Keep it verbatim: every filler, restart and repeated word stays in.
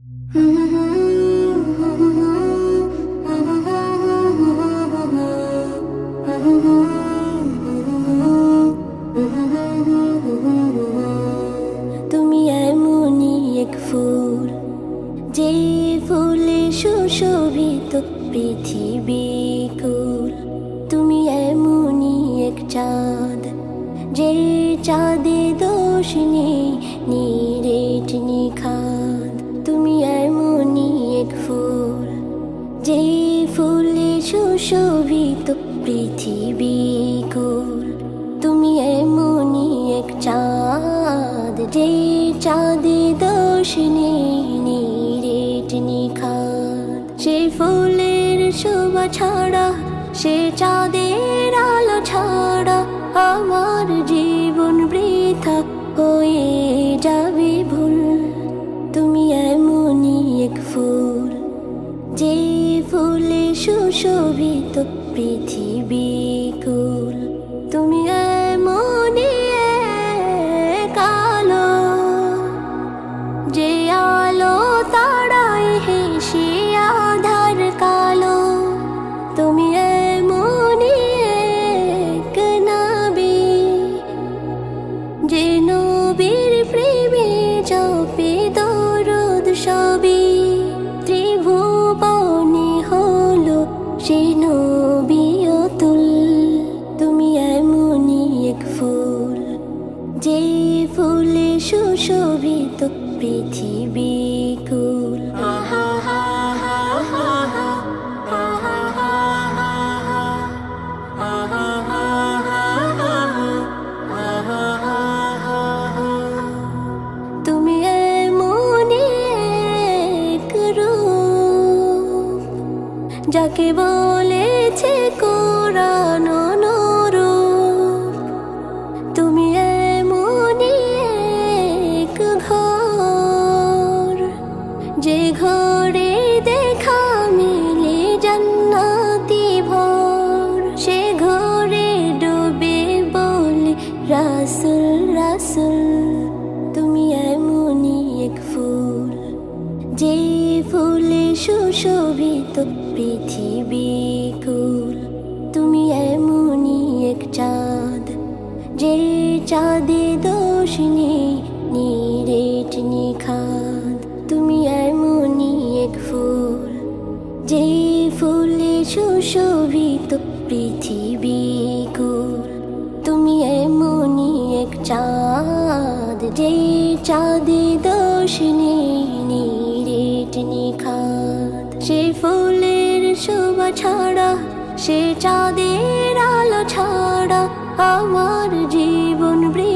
তুমি এমনই এক ফুল, যে ফুলে সুশোভিত পৃথিবী কুল। তুমি এমনই এক চাঁদ, যে চাঁদে দোষ নেই নিরেট নিখাদ। তুমি এমনই এক ফুল, যে ফুলে সুশোভিত পৃথিবী কুল। তুমি এমনই এক চাঁদ, যে চাঁদে দোষ নেই নিরেট নিখাদ। সে ফুলের শোভা ছাড়া, সে চাঁদের আলো ছাড়া, আমার জীবন বৃথা হয়ে যাবে ভুল। তুমি এমনই এক ফুল, যে ফুলে সুশোভিত পৃথিবী কুল। তুমি এমনই এক আলো, যে আলো তারায় হেসে আধার কালো। তুমি এমনই এক নবী, যে নবীর প্রেমে জপে দরুদ সবই। ত্রিভুবনে হলো সে নবী অতুল। তুমি এমনই এক ফুল, যে ফুলে সুশোভিত পৃথিবী কুল। তুমি এমনই এক রূপ, যাকে বলেছে কোরআন অনুরূপ। তুমি এমনই এক ঘর, যে ঘরে দেখা মিলে জান্নাতি ভর। সে ঘরে ডুবে বলে রাসূল রাসূল। তুমি এমনই এক ফুল, যে ফুলে সুশোভিত পৃথিবী কুল। তুমি এমনই এক চাঁদ, যে চাঁদে দোষ নেই নিরেট নিখাদ। তুমি এমনই এক ফুল, যে ফুলে সুশোভিত পৃথিবী কুল। তুমি এমনই এক চাঁদ, যে চাঁদে দোষ নেই নিরেট নিখাদ। সে ফুলের শোভা ছাড়া, সে চাঁদের আলো ছাড়া, আমার জীবন